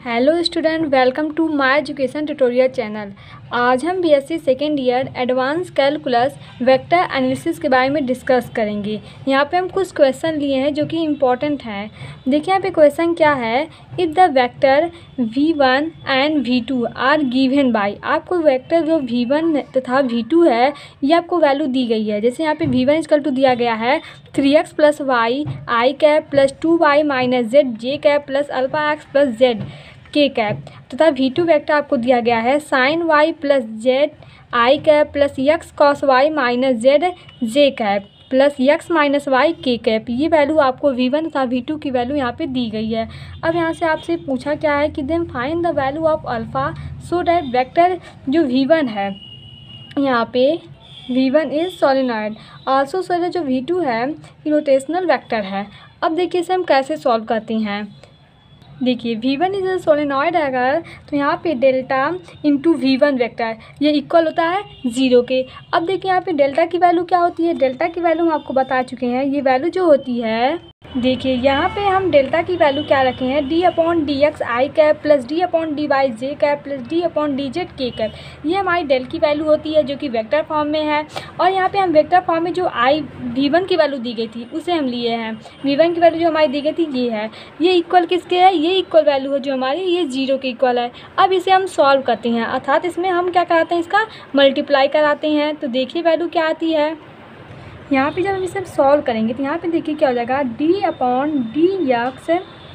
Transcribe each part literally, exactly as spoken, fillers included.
Hello student, welcome to my education tutorial channel. आज हम BSc second year advance calculus vector analysis के बारे में डिस्कस करेंगे। यहाँ पे हम कुछ क्वेश्चन लिए हैं जो कि इम्पोर्टेंट हैं। देखिए यहाँ पे क्वेश्चन क्या है, if the vector V one and V two are given by, आपको वेक्टर जो वी वन तथा वी टू है ये आपको वैल्यू दी गई है। जैसे यहाँ पे वी वन इजकल टू दिया गया है three x plus y i cap plus two y minus z j cap plus alpha x plus z के कैप, तथा वी टू वेक्टर आपको दिया गया है sine y plus z i cap plus x cos y minus z j cap plus x minus y k cap. ये value आपको V one तथा V two की वैल्यू यहाँ पे दी गई है। अब यहाँ से आपसे पूछा क्या है कि then find the value of alpha so that vector जो वी वन है यहाँ पे V one is solenoid, also so जो वी टू है रोटेशनल वेक्टर है। अब देखिए इसे हम कैसे सॉल्व करते हैं। देखिए वी वन इज सोलेनॉइड है अगर, तो यहाँ पे delta into V one vector ये इक्वल होता है ज़ीरो के। अब देखिए यहाँ पे डेल्टा की वैल्यू क्या होती है, डेल्टा की वैल्यू हम आपको बता चुके हैं। ये वैल्यू जो होती है, देखिए यहाँ पे हम डेल्टा की वैल्यू क्या रखे हैं, डी अपॉन डी एक्स आई cap plus d upon D Y जे cap plus d upon D Z के कैप। ये हमारी डेल की वैल्यू होती है जो कि वेक्टर फॉर्म में है। और यहाँ पे हम वेक्टर फॉर्म में जो आई वी वन की वैल्यू दी गई थी उसे हम लिए हैं। वी वन की वैल्यू जो हमारी दी गई थी ये है, ये इक्वल किसके है, ये इक्वल वैल्यू है जो हमारी ये जीरो के इक्वल है। अब इसे हम सॉल्व करते हैं, अर्थात इसमें हम क्या कराते हैं, इसका मल्टीप्लाई कराते हैं। तो देखिए वैल्यू क्या आती है, यहाँ पे जब हम इसे सॉल्व करेंगे तो यहाँ पे देखिए क्या हो जाएगा, डी अपॉन डी यक्स,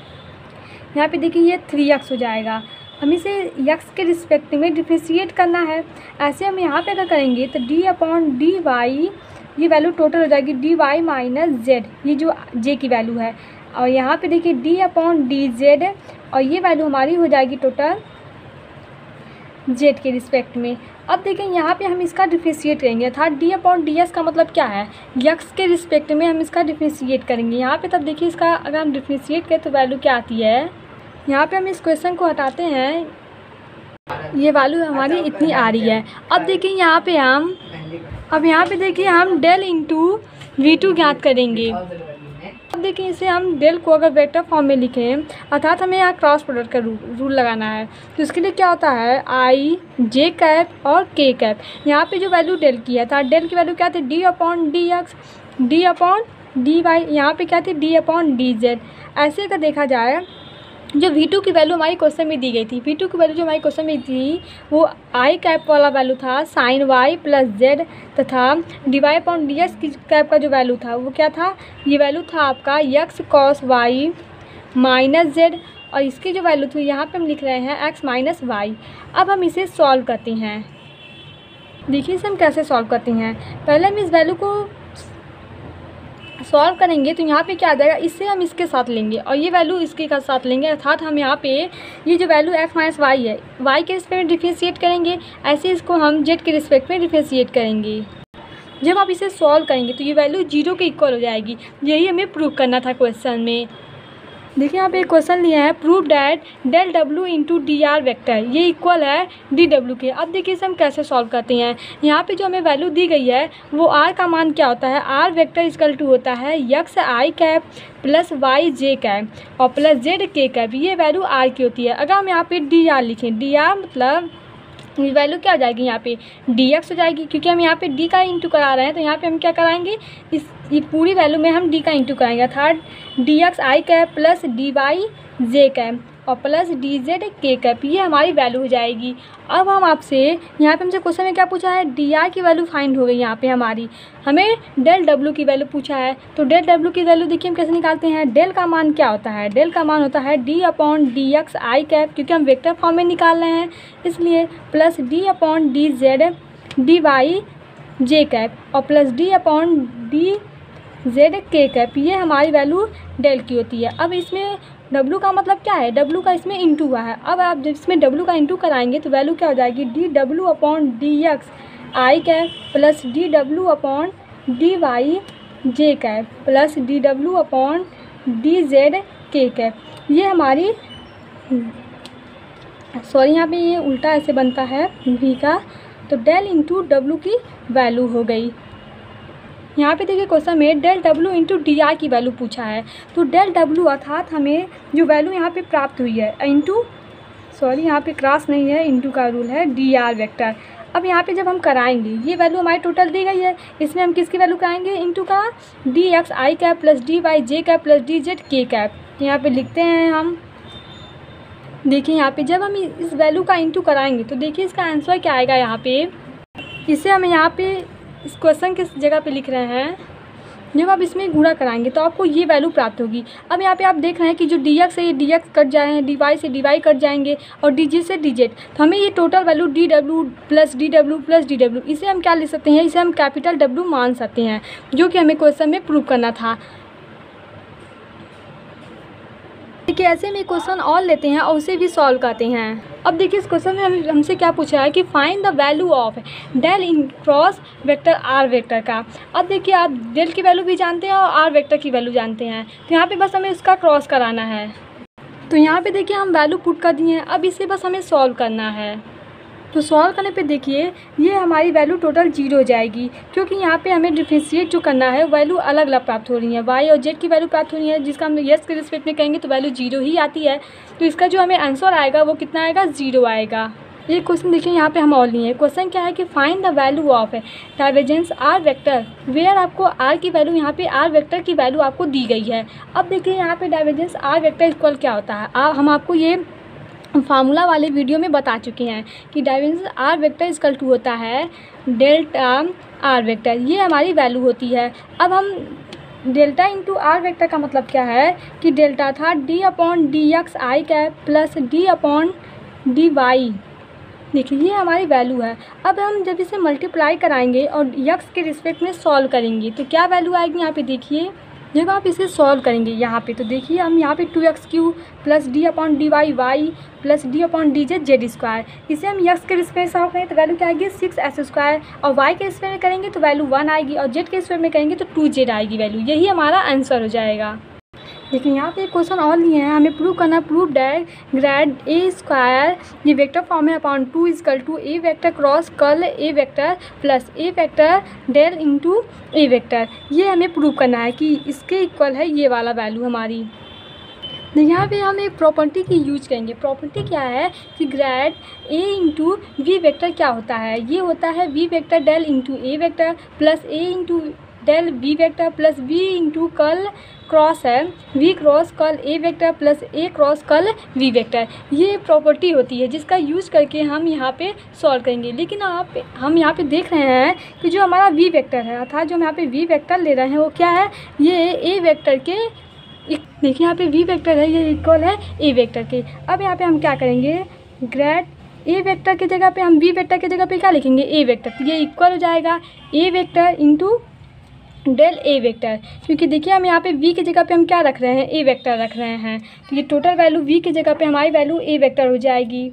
यहाँ पे देखिए ये थ्री एक्स हो जाएगा। हम इसे यक्स के रिस्पेक्ट में डिफ्रेंशिएट करना है। ऐसे हम यहाँ पे अगर करेंगे तो डी अपॉन डी वाई, ये वैल्यू टोटल हो जाएगी डी वाई माइनस जेड, ये जो जे की वैल्यू है। और यहाँ पे देखिए डी अपॉन डी जेड, और ये वैल्यू हमारी हो जाएगी टोटल जेड के रिस्पेक्ट में। अब देखें यहाँ पे हम इसका डिफ्रेंशिएट करेंगे, अर्थात डी अपॉन डी एस का मतलब क्या है, यक्स के रिस्पेक्ट में हम इसका डिफ्रेंशिएट करेंगे यहाँ पे। तब देखिए इसका अगर हम डिफ्रेंशिएट करें तो वैल्यू क्या आती है, यहाँ पे हम इस क्वेश्चन को हटाते हैं, ये वैल्यू हमारी इतनी आ रही है। अब देखिए यहाँ पे हम अब यहाँ पे देखिए हम डेल इंटू वी टू ज्ञात करेंगे। अब देखिए इसे हम डेल को अगर वेक्टर फॉर्म में लिखें, अर्थात हमें यहाँ क्रॉस प्रोडक्ट का रूल लगाना है, तो इसके लिए क्या होता है, आई जे कैप और के कैप। यहाँ पे जो वैल्यू डेल की है था, डेल की वैल्यू क्या थी, d upon D x d upon D y, यहाँ पे क्या थी, डी अपॉन डी जेड। ऐसे अगर देखा जाए जो वी टू की वैल्यू हमारी क्वेश्चन में दी गई थी, वी टू की वैल्यू जो हमारी क्वेश्चन में थी वो आई कैप वाला वैल्यू था साइन वाई प्लस जेड, तथा d y upon D x की कैप का जो वैल्यू था वो क्या था, ये वैल्यू था आपका x cos y minus z. और इसकी जो वैल्यू थी यहाँ पे हम लिख रहे हैं एक्स माइनस वाई। अब हम इसे सॉल्व करते हैं। देखिए इसे हम कैसे सॉल्व करते हैं, पहले हम इस वैल्यू को सॉल्व करेंगे तो यहाँ पे क्या आ जाएगा, इससे हम इसके साथ लेंगे और ये वैल्यू इसके साथ लेंगे, अर्थात हम यहाँ पे ये जो वैल्यू एक्स माइनस वाई है वाई के रिस्पेक्ट में डिफ्रेंशिएट करेंगे, ऐसे इसको हम जेड के रिस्पेक्ट में डिफ्रेंशिएट करेंगे। जब आप इसे सॉल्व करेंगे तो ये वैल्यू जीरो के इक्वल हो जाएगी। यही हमें प्रूव करना था क्वेश्चन में। देखिए यहाँ पे एक क्वेश्चन लिया है, प्रूव डैट डेल डब्ल्यू इंटू डी आर वैक्टर ये इक्वल है डी डब्ल्यू के। अब देखिए इसे हम कैसे सॉल्व करते हैं। यहाँ पे जो हमें वैल्यू दी गई है वो आर का मान क्या होता है, आर वेक्टर इक्वल टू होता है x i cap plus y J cap और प्लस जेड के कैप। ये वैल्यू आर की होती है। अगर हम यहाँ पे डी आर लिखें, डी आर मतलब ये वैल्यू क्या हो जाएगी, यहाँ पे डी एक्स हो जाएगी, क्योंकि हम यहाँ पे डी का इंटू करा रहे हैं। तो यहाँ पे हम क्या कराएंगे, इस ये पूरी वैल्यू में हम डी का इंटू कराएंगे, अर्थात डी एक्स आई कैप प्लस डी वाई जे कैप और प्लस डी जेड के कैप, ये हमारी वैल्यू हो जाएगी। अब हम आपसे यहाँ पे हमसे क्वेश्चन में क्या पूछा है, डी आर की वैल्यू फाइंड हो गई। यहाँ पे हमारी हमें डेल डब्ल्यू की वैल्यू पूछा है, तो डेल डब्ल्यू की वैल्यू देखिए हम कैसे निकालते हैं। डेल का मान क्या होता है, डेल का मान होता है डी अपॉन डी एक्स आई कैप, क्योंकि हम वेक्टर फॉर्म में निकाल रहे हैं इसलिए, plus d upon D z d Y जे कैप और plus d upon D Z के कैप। ये हमारी वैल्यू डेल की होती है। अब इसमें W का मतलब क्या है, W का इसमें इंटू हुआ है। अब आप जब इसमें W का इंटू कराएंगे तो वैल्यू क्या हो जाएगी, D W upon D x आई cap plus D W upon D Y जे cap plus D W upon D Z के कैप। ये हमारी सॉरी यहाँ पे ये उल्टा ऐसे बनता है V का, तो डेल इंटू डब्ल्यू की वैल्यू हो गई। यहाँ पे देखिए क्वेश्चन में डेल डब्ल्यू इंटू डी आर की वैल्यू पूछा है, तो डेल डब्ल्यू अर्थात हमें जो वैल्यू यहाँ पे प्राप्त हुई है इंटू सॉरी यहाँ पे क्रॉस नहीं है, इंटू का रूल है, डी आर वेक्टर। अब यहाँ पे जब हम कराएंगे ये वैल्यू हमारी टोटल दी गई है, इसमें हम किसकी वैल्यू कराएंगे, इंटू का डी एक्स आई कैप प्लस डी वाई जे कैप प्लस डी जेड के कैप। यहाँ पे लिखते हैं हम, देखिए यहाँ पे जब हम इस वैल्यू का इंटू कराएंगे तो देखिए इसका आंसर क्या आएगा। यहाँ पे इसे हम यहाँ पे इस क्वेश्चन किस जगह पे लिख रहे हैं, जब आप इसमें गुणा कराएंगे तो आपको ये वैल्यू प्राप्त होगी। अब यहाँ पे आप देख रहे हैं कि जो डी एक्स है ये डी एक्स कट जाए हैं, डी वाई से डी वाई कट जाएंगे और डी जी से डी जेड, तो हमें ये total value D W plus D W plus D W, इसे हम क्या लिख सकते हैं, इसे हम कैपिटल डब्ल्यू मान सकते हैं, जो कि हमें क्वेश्चन में प्रूव करना था। देखिए ऐसे में क्वेश्चन और लेते हैं और उसे भी सॉल्व करते हैं। अब देखिए इस क्वेश्चन में हम हमसे क्या पूछा है कि find the value of del in cross vector r vector का। अब देखिए आप डेल की वैल्यू भी जानते हैं और आर वेक्टर की वैल्यू जानते हैं, तो यहाँ पे बस हमें इसका क्रॉस कराना है। तो यहाँ पे देखिए हम वैल्यू पुट कर दिए हैं, अब इसे बस हमें सॉल्व करना है। तो सॉल्व करने पे देखिए ये हमारी वैल्यू टोटल जीरो हो जाएगी, क्योंकि यहाँ पे हमें डिफरेंशिएट जो करना है वैल्यू अलग अलग प्राप्त हो रही है, वाई और जेड की वैल्यू प्राप्त हो रही है, जिसका हम यस के रिस्पेक्ट में कहेंगे तो वैल्यू जीरो ही आती है। तो इसका जो हमें आंसर आएगा वो कितना आएगा, जीरो आएगा। ये क्वेश्चन देखिए यहाँ पे हम और लिए हैं, क्वेश्चन क्या है कि find the value of divergence r vector where आपको आर की वैल्यू, यहाँ पे आर वेक्टर की वैल्यू आपको दी गई है। अब देखिए यहाँ पे डाइवर्जेंस आर वेक्टर इक्वल क्या होता है, आ, हम आपको ये फार्मूला वाले वीडियो में बता चुके हैं कि divergence r vector equal to होता है डेल्टा आर वेक्टर, ये हमारी वैल्यू होती है। अब हम डेल्टा इंटू आर वेक्टर का मतलब क्या है कि डेल्टा था डी अपॉन डी एक्स आई cap plus d upon D y, देखिए ये हमारी वैल्यू है। अब हम जब इसे मल्टीप्लाई कराएंगे और यक्स के रिस्पेक्ट में सॉल्व करेंगे तो क्या वैल्यू आएगी, यहाँ पे देखिए जब आप इसे सॉल्व करेंगे यहाँ पे तो देखिए हम यहाँ पे two x q plus d upon D y y plus d upon D z z square, इसे हम यक्स के रिस्पेक्ट सॉल्व करेंगे तो वैल्यू क्या आएगी, सिक्स एस स्क्वायर, और वाई के रिस्पेक्ट में करेंगे तो वैल्यू वन आएगी, और जेड के रिस्पेक्ट में करेंगे तो टू जेड आएगी वैल्यू। यही हमारा आंसर हो जाएगा। देखिए यहाँ पे क्वेश्चन और लिए हैं, हमें प्रूव करना, prove that grad a square ये वेक्टर फॉर्म है upon two equal to a vector cross curl a vector plus a vector del into a vector, ये हमें प्रूव करना है कि इसके इक्वल है ये वाला वैल्यू हमारी। यहाँ पे हम एक प्रॉपर्टी की यूज करेंगे। प्रॉपर्टी क्या है कि grad a into v vector क्या होता है, ये होता है v vector del into a vector plus a into del b vector plus b into curl cross है v cross curl a vector plus a cross curl v vector, ये property होती है जिसका यूज करके हम यहाँ पे सॉल्व करेंगे। लेकिन आप हम यहाँ पे देख रहे हैं कि जो हमारा वी वेक्टर है अर्थात जो हम यहाँ पे वी वेक्टर ले रहे हैं वो क्या है, ये ए वेक्टर के, देखिए यहाँ पे वी वेक्टर है ये इक्वल है ए वेक्टर के। अब यहाँ पे हम क्या करेंगे, ग्रेड ए वेक्टर की जगह पे हम वी वेक्टर की जगह पे क्या लिखेंगे, ए वेक्टर, तो ये इक्वल हो जाएगा a vector into del a vector, क्योंकि देखिए हम यहाँ पे v की जगह पे हम क्या रख रहे हैं, ए वेक्टर रख रहे हैं, तो ये टोटल वैल्यू v की जगह पे हमारी वैल्यू ए वेक्टर हो जाएगी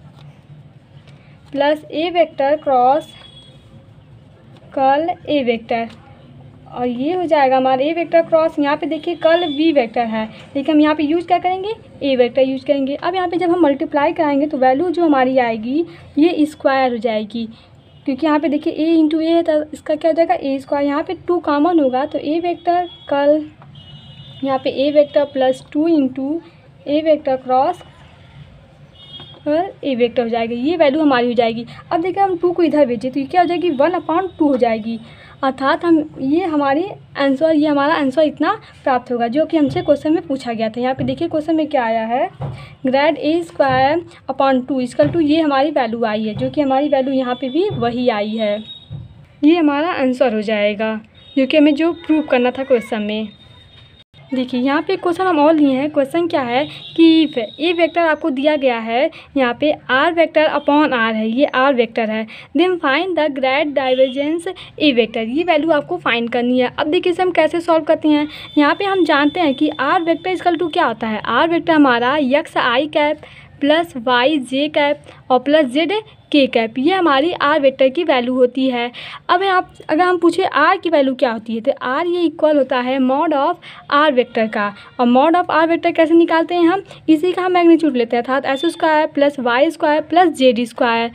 plus a vector cross curl a vector, और ये हो जाएगा हमारा ए वेक्टर क्रॉस, यहाँ पे देखिए कर्ल वी वेक्टर है, लेकिन हम यहाँ पे यूज क्या करेंगे, ए वेक्टर यूज करेंगे। अब यहाँ पे जब हम मल्टीप्लाई कराएंगे तो वैल्यू जो हमारी आएगी ये स्क्वायर हो जाएगी, क्योंकि यहाँ पे देखिए a इंटू ए है तो इसका क्या हो जाएगा ए स्क्वायर, यहाँ पे टू कॉमन होगा तो ए वेक्टर कल यहाँ पे a vector plus two into a vector cross और ए वेक्टर हो जाएगा, ये वैल्यू हमारी हो जाएगी। अब देखिए हम टू को इधर भेजें तो ये क्या हो जाएगी, वन अपॉन टू हो जाएगी, अर्थात हम ये हमारी आंसर ये हमारा आंसर इतना प्राप्त होगा जो कि हमसे क्वेश्चन में पूछा गया था। यहाँ पे देखिए क्वेश्चन में क्या आया है, grad a square upon two equal to ये हमारी वैल्यू आई है, जो कि हमारी वैल्यू यहाँ पे भी वही आई है, ये हमारा आंसर हो जाएगा जो कि हमें जो प्रूव करना था क्वेश्चन में। देखिए यहाँ पे क्वेश्चन हम और लिए हैं, क्वेश्चन क्या है कि इफ ए वेक्टर आपको दिया गया है, यहाँ पे आर वेक्टर अपॉन आर है, ये आर वेक्टर है, then find the grad divergence a vector, ये वैल्यू आपको फाइंड करनी है। अब देखिए इसे हम कैसे सॉल्व करते हैं, यहाँ पे हम जानते हैं कि आर वेक्टर इक्वल टू क्या होता है, आर वेक्टर हमारा एक्स आई कैप प्लस वाई जे कैप और प्लस जेड के कैप, ये हमारी आर वेक्टर की वैल्यू होती है। अब आप अगर हम पूछे आर की वैल्यू क्या होती है तो आर ये इक्वल होता है मॉड ऑफ आर वेक्टर का, और मॉड ऑफ आर वेक्टर कैसे निकालते हैं हम, इसी का हम मैग्नीट्यूड लेते हैं, अर्थात s square plus y square plus z square.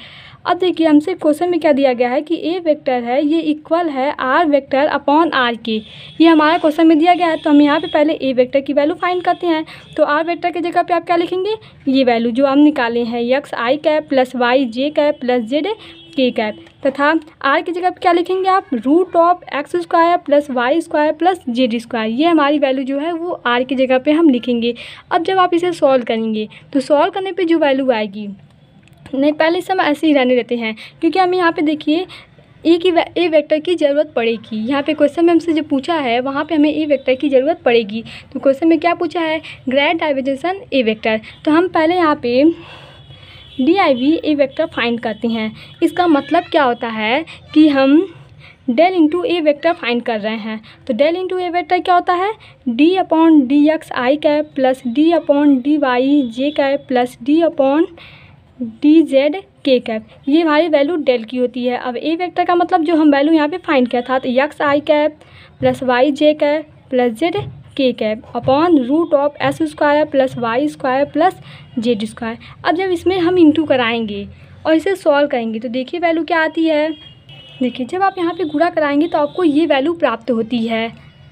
अब देखिए हमसे क्वेश्चन में क्या दिया गया है कि ए वेक्टर है ये इक्वल है आर वेक्टर अपॉन आर के। ये हमारा क्वेश्चन में दिया गया है, तो हम यहाँ पे पहले ए वेक्टर की वैल्यू फाइंड करते हैं। तो आर वेक्टर की जगह पे आप क्या लिखेंगे, ये वैल्यू जो हम निकाले हैं एक्स आई कैप प्लस वाई जे कैप प्लस जेड के कैप, तथा आर की जगह पे क्या लिखेंगे आप, root of x square plus y square plus z square. ये हमारी वैल्यू जो है वो आर की जगह पे हम लिखेंगे। अब जब आप इसे सॉल्व करेंगे तो सॉल्व करने पे जो वैल्यू आएगी, नहीं पहले इसे हम ऐसे ही रहने देते हैं, क्योंकि हमें यहाँ पे देखिए ए की ए वेक्टर की ज़रूरत पड़ेगी। यहाँ पे क्वेश्चन में हमसे जो पूछा है वहाँ पे हमें ए वेक्टर की ज़रूरत पड़ेगी। तो क्वेश्चन में क्या पूछा है, ग्रेड डाइवर्जेंसन ए वेक्टर। तो हम पहले यहाँ पे d i v a vector find करते हैं। इसका मतलब क्या होता है कि हम del into a vector find कर रहे हैं। तो डेल इंटू ए वेक्टर क्या होता है, डी अपॉन डी एक्स आई cap plus d upon D Y जे cap plus d upon D Z के कैप। ये हमारी वैल्यू डेल की होती है। अब ए वेक्टर का मतलब जो हम वैल्यू यहाँ पे फाइंड किया था, तो एक्स आई कैप प्लस वाई जे कैप प्लस जेड के cap upon root of s square plus y square plus z square. अब जब इसमें हम इंटू कराएंगे और इसे सॉल्व करेंगे तो देखिए वैल्यू क्या आती है। देखिए जब आप यहाँ पे गुणा कराएंगे तो आपको ये वैल्यू प्राप्त होती है।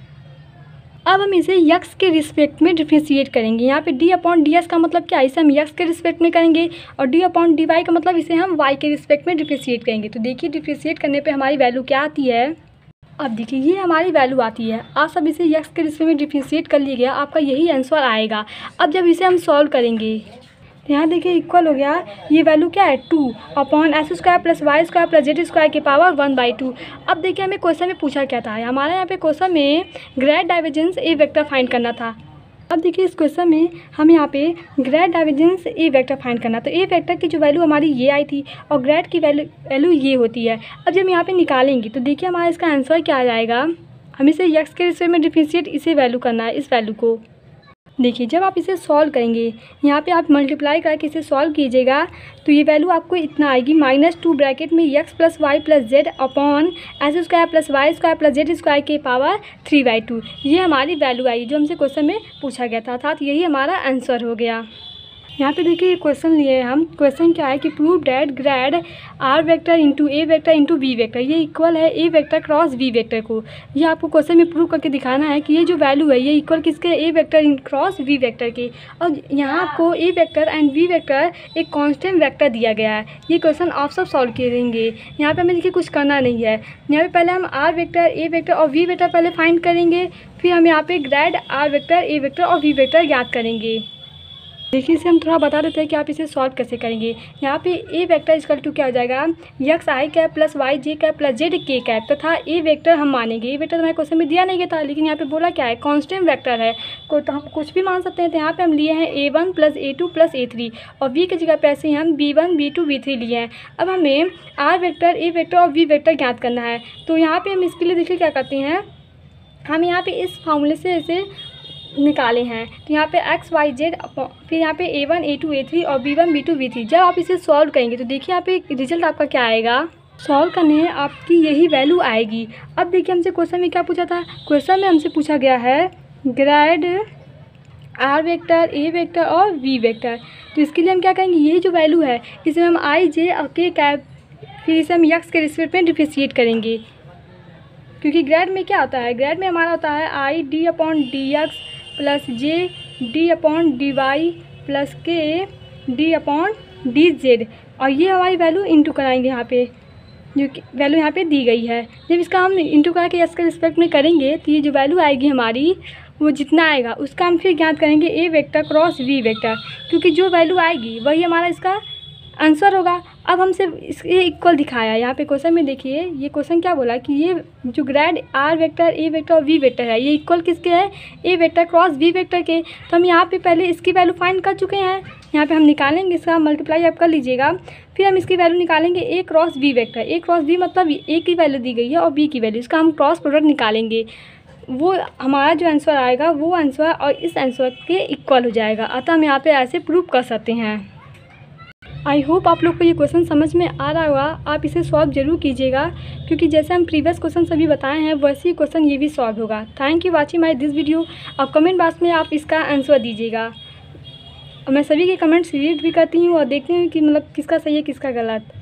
अब हम इसे यक्स के रिस्पेक्ट में डिफ्रेंशिएट करेंगे। यहाँ पे डी अपॉन डी एस का मतलब क्या है, इसे हम यक्स के रिस्पेक्ट में करेंगे, और डी अपॉन डी वाई का मतलब इसे हम वाई के रिस्पेक्ट में डिफ्रेंशिएट करेंगे। तो देखिए डिफ्रेंशिएट करने पे हमारी वैल्यू क्या आती है। अब देखिए ये हमारी वैल्यू आती है। आप सब इसे यक्स के रिस्पेक्ट में डिफ्रेंशिएट कर लीजिएगा, आपका यही आंसर आएगा। अब जब इसे हम सॉल्व करेंगे तो यहाँ देखिए इक्वल हो गया, ये वैल्यू क्या है, two upon s square plus y square plus z square के पावर वन बाई टू। अब देखिए हमें क्वेश्चन में पूछा क्या था, हमारे यहाँ पे क्वेश्चन में grad divergence a vector find करना था। अब देखिए इस क्वेश्चन में हम यहाँ पे grad divergence a vector find करना, तो ए वेक्टर की जो वैल्यू हमारी ये आई थी और ग्रेड की वैल्यू वैल्यू ये होती है। अब जब यहाँ पे निकालेंगे तो देखिए हमारा इसका आंसर क्या आ जाएगा। हम इसे यक्स के रिस्पेक्ट में डिफ्रेंशिएट इसे वैल्यू करना है, इस वैल्यू को। देखिए जब आप इसे सॉल्व करेंगे, यहाँ पे आप मल्टीप्लाई करके इसे सॉल्व कीजिएगा तो ये वैल्यू आपको इतना आएगी, माइनस टू ब्रैकेट में x plus y plus z upon s square plus y square plus z square के पावर थ्री बाई टू। ये हमारी वैल्यू आई जो हमसे क्वेश्चन में पूछा गया था, अर्थात यही हमारा आंसर हो गया। यहाँ पे देखिए ये क्वेश्चन लिए हैं हम। क्वेश्चन क्या है कि prove that grad r vector into a vector into v vector ये इक्वल है a vector cross v vector को। ये आपको क्वेश्चन में प्रूव करके दिखाना है कि ये जो वैल्यू है ये इक्वल किसके, a vector cross v vector के। और यहाँ आपको a vector and v vector एक कांस्टेंट वेक्टर दिया गया है। ये क्वेश्चन आप सब सॉल्व करेंगे। यहाँ पे हमें देखिए कुछ करना नहीं है। यहाँ पे पहले हम आर वेक्टर, ए वेक्टर और वी वेक्टर पहले फाइंड करेंगे, फिर हम यहाँ पे grad r vector, a vector और वी वेक्टर ज्ञात करेंगे। देखिए इसे हम थोड़ा बता देते हैं कि आप इसे सॉल्व कैसे करेंगे। यहाँ पे ए वेक्टर इक्वल टू क्या हो जाएगा, एक्स आई कैप प्लस वाई जे कैप प्लस जेड के कैप, तथा ए वेक्टर हम मानेंगे। ए वेक्टर हमारे क्वेश्चन में दिया नहीं गया था, लेकिन यहाँ पे बोला क्या है, कांस्टेंट वेक्टर है, को तो हम कुछ भी मान सकते हैं। तो यहाँ पे हम लिए हैं a one plus a two plus a three, और वी की जगह पे ऐसे ही हम b one b two b three लिए हैं। अब हमें आर वेक्टर, ए वेक्टर और वी वेक्टर ज्ञात करना है। तो यहाँ पर हम इसके लिए देखिए क्या करते हैं, हम यहाँ पर इस फॉर्मूले से ऐसे निकाले हैं। तो यहाँ पे एक्स वाई जेड, फिर यहाँ पे a one a two a three और b one b two b three. जब आप इसे सॉल्व करेंगे तो देखिए यहाँ पे रिजल्ट आपका क्या आएगा। सॉल्व करने आपकी यही वैल्यू आएगी। अब देखिए हमसे क्वेश्चन में क्या पूछा था, क्वेश्चन में हमसे पूछा गया है grad r vector, a vector और वी वेक्टर। तो इसके लिए हम क्या करेंगे, ये जो वैल्यू है इसे हम आई जे और के कैप, फिर इसे हम यक्स के रिस्पेक्ट में डिफ्रेंशिएट करेंगे, क्योंकि ग्रेड में क्या होता है, ग्रेड में हमारा होता है i d upon D x plus j d upon D y plus k d upon D z, और ये हमारी वैल्यू इंटू कराएंगे यहाँ पे, जो कि वैल्यू यहाँ पे दी गई है। जब इसका हम इंटू करा के इसके रिस्पेक्ट में करेंगे तो ये जो वैल्यू आएगी हमारी, वो जितना आएगा उसका हम फिर ज्ञात करेंगे a vector cross v vector, क्योंकि जो वैल्यू आएगी वही हमारा इसका आंसर होगा। अब हमसे इसके इक्वल दिखाया है यहाँ पे क्वेश्चन में। देखिए ये क्वेश्चन क्या बोला कि ये जो grad r vector, a vector और वी वेक्टर है, ये इक्वल किसके है, a vector cross v vector के। तो हम यहाँ पे पहले इसकी वैल्यू फाइंड कर चुके हैं। यहाँ पे हम निकालेंगे, इसका मल्टीप्लाई आप कर लीजिएगा, फिर हम इसकी वैल्यू निकालेंगे a cross v vector. A cross v मतलब ए की वैल्यू दी गई है और बी की वैल्यू, इसका हम क्रॉस प्रोडक्ट निकालेंगे। वो हमारा जो आंसर आएगा वो आंसर और इस आंसर के इक्वल हो जाएगा। अतः हम यहाँ पे ऐसे प्रूव कर सकते हैं। आई होप आप लोग को ये क्वेश्चन समझ में आ रहा होगा। आप इसे सॉल्व जरूर कीजिएगा, क्योंकि जैसे हम प्रीवियस क्वेश्चन सभी बताए हैं वैसे ही क्वेश्चन ये भी सॉल्व होगा। Thank you watching my this video. अब कमेंट बॉक्स में आप इसका आंसर दीजिएगा। मैं सभी के कमेंट्स रीड भी करती हूँ और देखती हूँ कि मतलब किसका सही है किसका गलत।